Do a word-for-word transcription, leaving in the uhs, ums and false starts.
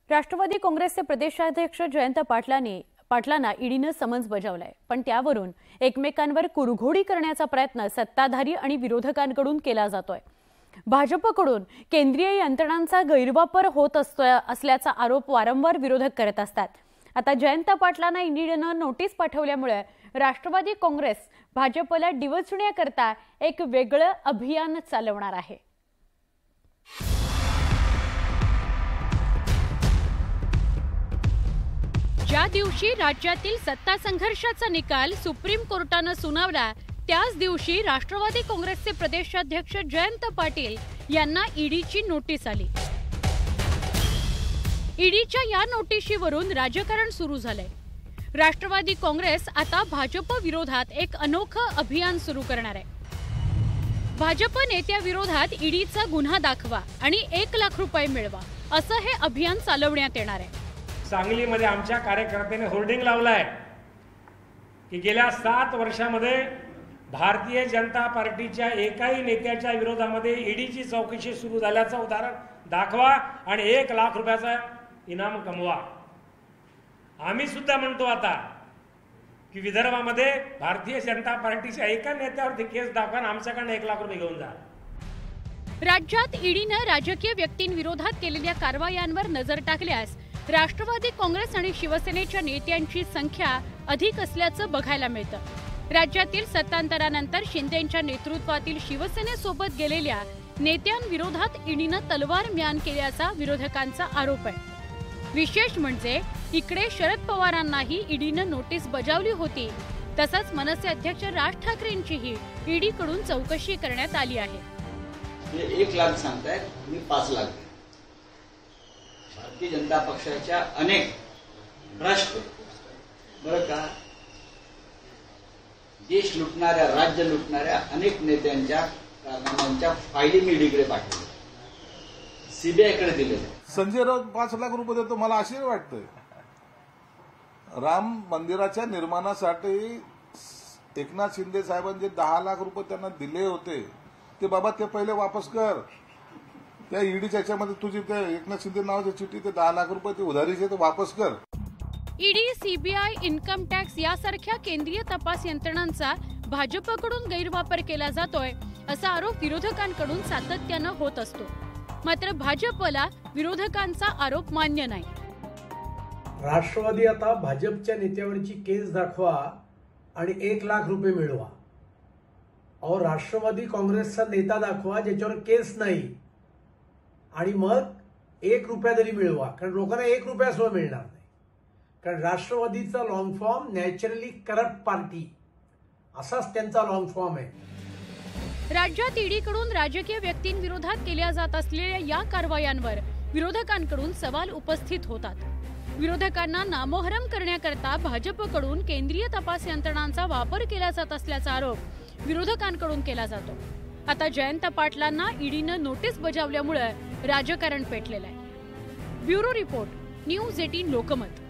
राष्ट्रवादी काँग्रेसचे प्रदेशाध्यक्ष जयंत पाटलांनी पाटलांना ईडीने समन्स बजावलाय, पण त्यावरून एकमेकांवर कुरघोडी करण्याचा प्रयत्न सत्ताधारी आणि विरोधकांकडून केला जातोय। भाजपकडून केंद्रीय यंत्रणांचा गैरवापर होत असल्याचा आरोप वारंवार विरोधक करत असतात। आता जयंत पाटलांना ईडीने नोटीस पाठवल्यामुळे राष्ट्रवादी काँग्रेस भाजपला डिवचण्याकरता एक वेगळं अभियान चालवणार आहे। ज्या दिवशी राज्यातील सत्ता संघर्षाचा निकाल सुप्रीम कोर्टाने सुनावला, त्याच दिवशी राष्ट्रवादी काँग्रेसचे प्रदेशाध्यक्ष जयंत पाटील यांना ईडीची नोटीस आली। ईडीच्या या नोटिशीवरून राजकारण सुरू झालंय। राष्ट्रवादी काँग्रेस आता भाजप विरोधात एक अनोखं अभियान सुरू करणार आहे। भाजप नेत्या विरोधात ईडीचा गुन्हा दाखवा आणि एक लाख रुपये मिळवा, असं हे अभियान चालवण्यात येणार आहे। सांगलीमध्ये आमच्या कार्यकर्त्यांनी होर्डिंग लावलाय की गेल्या सात वर्षांमध्ये भारतीय जनता पार्टीच्या एकाही नेत्याच्या विरोधामध्ये ईडीची चौकशी सुरू झाल्याचं उदाहरण दाखवा आणि एक लाख रुपयाचा इनाम कमवा। आम्ही सुद्धा म्हणतो आता की विदर्भामध्ये भारतीय जनता पार्टीच्या एका नेत्यावरती केस दाखवा, आमच्याकडे एक लाख रुपये घेऊन जा। राज्यात ईडीने राजकीय व्यक्तींविरोधात केलेल्या कारवायांवर नजर टाकल्यास राष्ट्रवादी काँग्रेस आणि शिवसेनेच्या नेत्यांची संख्या अधिक असल्याचं बघायला मिळतं। राज्यातील सत्तांतरानंतर शिंदेंच्या नेतृत्वातील शिवसेनेसोबत गेलेल्या नेत्यांविरोधात ईडीनं तलवार म्यान केल्याचा विरोधकांचा आरोप आहे। विशेष म्हणजे इकडे शरद पवारांनाही ईडीनं नोटीस बजावली होती, तसंच मनसे अध्यक्ष राज ठाकरेंचीही ईडीकडून चौकशी करण्यात आली आहे। एक लाख सांगतायत, मी पाच लाख। भारतीय जनता पक्षाच्या अनेक भ्रष्ट बरं का देश लुटणाऱ्या राज्य लुटणाऱ्या अनेक नेत्यांच्या कारनाम्यांच्या फायली मी ईडीकडे पाठवल्या, सीबीआयकडे दिलेल्या। संजय राऊत पाच लाख रुपये देतो, मला आश्चर्य वाटतंय। राम मंदिराच्या निर्माणासाठी एकनाथ शिंदे साहेबांनी दहा लाख रुपये त्यांना दिले होते, ते बाबा ते पहिले वापस कर। त्या ईडीच्या याच्यामध्ये तुझी त्या एकनाथ शिंदे नावाची चिठ्ठी ते दहा लाख रुपये ते उधारीचे ते वापस कर। ईडी, सीबीआय, इन्कम टॅक्स यासारख्या केंद्रीय तपास यंत्रणांचा भाजपकडून गैरवापर केला जातोय, असा आरोप विरोधकांकडून सातत्यानं होत असतो। मात्र भाजपला विरोधकांचा आरोप मान्य नाही। राष्ट्रवादी आता भाजपच्या नेत्यावरची केस दाखवा आणि एक लाख रुपये मिळवा। और राष्ट्रवादी काँग्रेसचा नेता दाखवा ज्याच्यावर केस नाही आणि मग एक रुपया तरी मिळवा, कारण लोकांना एक रुपया सुद्धा मिळणार नाही। कारण राष्ट्रवादीचा long form naturally corrupt party असाच त्यांचा लॉंग फॉर्म आहे। राज्यात ईडीकडून राजकीय व्यक्तींविरोधात केल्या जात असलेल्या या कारवायांवर विरोधकांकडून सवाल उपस्थित होतात। विरोधकांना नामोहरम करण्याकरता भाजपकडून केंद्रीय तपास यंत्रणांचा वापर केला जात असल्याचा आरोप विरोधकांकडून केला जातो। आता जयंत पाटलांना ईडीनं नोटीस बजावल्यामुळे राजकारण पेटलेलं आहे। ब्युरो रिपोर्ट, न्यूज अठरा लोकमत।